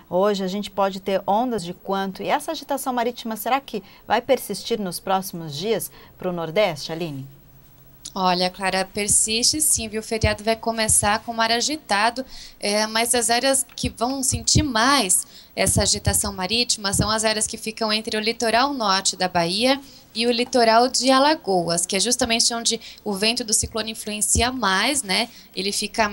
Hoje a gente pode ter ondas de quanto? E essa agitação marítima, será que vai persistir nos próximos dias para o Nordeste, Aline? Olha, Clara, persiste sim, viu? O feriado vai começar com mar agitado, mas as áreas que vão sentir mais essa agitação marítima são as áreas que ficam entre o litoral norte da Bahia e o litoral de Alagoas, que é justamente onde o vento do ciclone influencia mais, né? Ele fica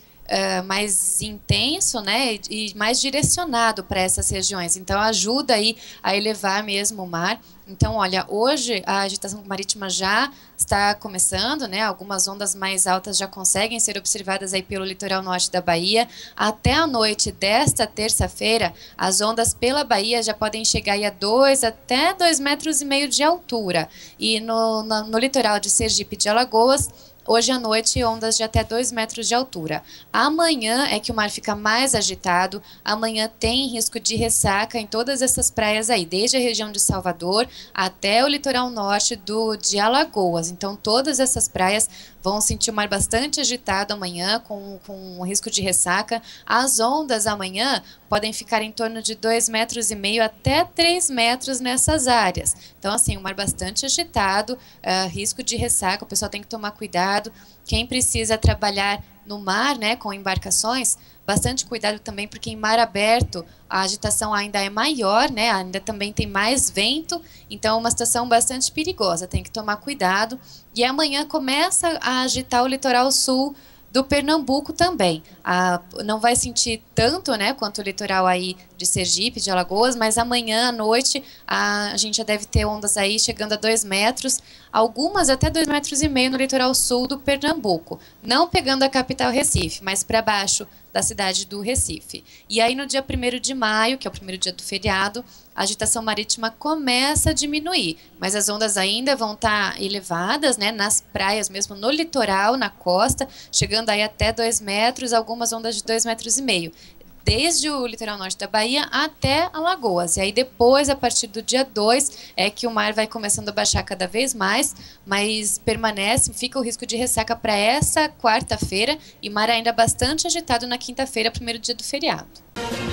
mais intenso, né, e mais direcionado para essas regiões. Então, ajuda aí a elevar mesmo o mar. Então, olha, hoje a agitação marítima já está começando, né? Algumas ondas mais altas já conseguem ser observadas aí pelo litoral norte da Bahia. Até a noite desta terça-feira, as ondas pela Bahia já podem chegar aí a 2 até 2,5 metros de altura. E no litoral de Sergipe e de Alagoas, hoje à noite, ondas de até 2 metros de altura. Amanhã é que o mar fica mais agitado. Amanhã tem risco de ressaca em todas essas praias aí, desde a região de Salvador até o litoral norte de Alagoas. Então, todas essas praias vão sentir o mar bastante agitado amanhã, com risco de ressaca. As ondas amanhã podem ficar em torno de 2,5 metros até 3 metros nessas áreas. Então, assim, um mar bastante agitado, risco de ressaca, o pessoal tem que tomar cuidado. Quem precisa trabalhar no mar, né, com embarcações, bastante cuidado também, porque em mar aberto a agitação ainda é maior, né, ainda também tem mais vento, então é uma situação bastante perigosa, tem que tomar cuidado. E amanhã começa a agitar o litoral sul do Pernambuco também. Não vai sentir tanto, né, quanto o litoral aí de Sergipe, de Alagoas, mas amanhã à noite a gente já deve ter ondas aí chegando a 2 metros, algumas até 2,5 metros no litoral sul do Pernambuco, não pegando a capital Recife, mas para baixo da cidade do Recife. E aí no dia 1º de maio, que é o primeiro dia do feriado, a agitação marítima começa a diminuir, mas as ondas ainda vão estar elevadas, né, nas praias mesmo, no litoral, na costa, chegando aí até 2 metros, algumas ondas de 2,5 metros, desde o litoral norte da Bahia até Alagoas. E aí depois, a partir do dia 2, é que o mar vai começando a baixar cada vez mais, mas permanece, fica o risco de ressaca para essa quarta-feira e mar ainda bastante agitado na quinta-feira, primeiro dia do feriado.